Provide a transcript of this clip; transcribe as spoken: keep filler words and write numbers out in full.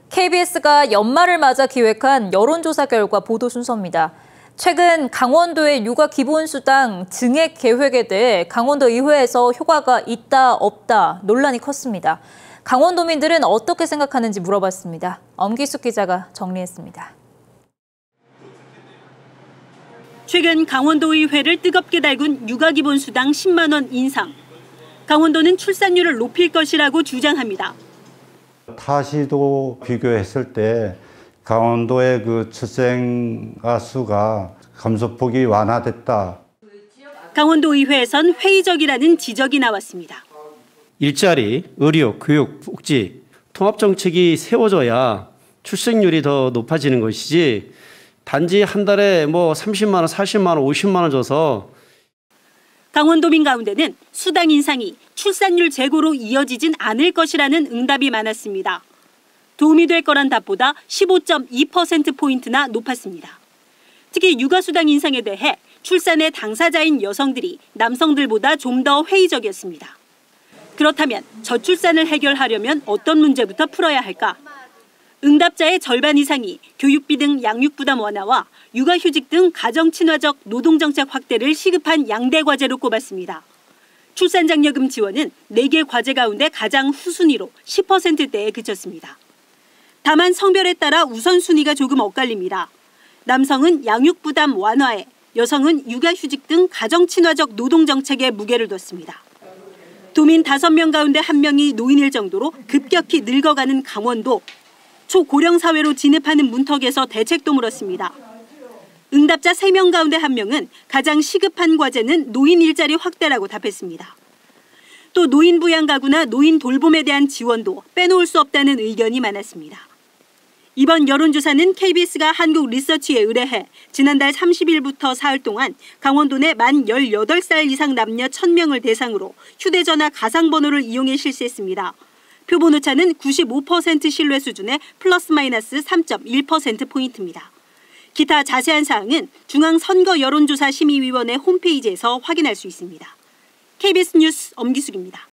케이비에스가 연말을 맞아 기획한 여론조사 결과 보도 순서입니다. 최근 강원도의 육아 기본수당 증액 계획에 대해 강원도 의회에서 효과가 있다, 없다 논란이 컸습니다. 강원도민들은 어떻게 생각하는지 물어봤습니다. 엄기숙 기자가 정리했습니다. 최근 강원도 의회를 뜨겁게 달군 육아 기본수당 십만 원 인상. 강원도는 출산율을 높일 것이라고 주장합니다. 타시도 비교했을 때 강원도의 그 출생아 수가 감소폭이 완화됐다. 강원도 의회에선 회의적이라는 지적이 나왔습니다. 일자리, 의료, 교육, 복지, 통합정책이 세워져야 출생률이 더 높아지는 것이지 단지 한 달에 뭐 삼십만 원, 사십만 원, 오십만 원 줘서 강원도민 가운데는 수당 인상이 출산율 제고로 이어지진 않을 것이라는 응답이 많았습니다. 도움이 될 거란 답보다 십오 점 이 퍼센트포인트나 높았습니다. 특히 육아수당 인상에 대해 출산의 당사자인 여성들이 남성들보다 좀 더 회의적이었습니다. 그렇다면 저출산을 해결하려면 어떤 문제부터 풀어야 할까? 응답자의 절반 이상이 교육비 등 양육부담 완화와 육아휴직 등 가정친화적 노동정책 확대를 시급한 양대 과제로 꼽았습니다. 출산장려금 지원은 네 개 과제 가운데 가장 후순위로 십 퍼센트대에 그쳤습니다. 다만 성별에 따라 우선순위가 조금 엇갈립니다. 남성은 양육부담 완화에, 여성은 육아휴직 등 가정친화적 노동정책에 무게를 뒀습니다. 도민 다섯 명 가운데 한 명이 노인일 정도로 급격히 늙어가는 강원도. 초고령 사회로 진입하는 문턱에서 대책도 물었습니다. 응답자 세 명 가운데 한 명은 가장 시급한 과제는 노인 일자리 확대라고 답했습니다. 또 노인 부양 가구나 노인 돌봄에 대한 지원도 빼놓을 수 없다는 의견이 많았습니다. 이번 여론조사는 케이비에스가 한국리서치에 의뢰해 지난달 삼십 일부터 사흘 동안 강원도 내 만 열여덟 살 이상 남녀 천 명을 대상으로 휴대전화 가상번호를 이용해 실시했습니다. 표본오차는 구십오 퍼센트 신뢰 수준의 플러스 마이너스 삼 점 일 퍼센트포인트입니다. 기타 자세한 사항은 중앙선거여론조사심의위원회 홈페이지에서 확인할 수 있습니다. 케이비에스 뉴스 엄기숙입니다.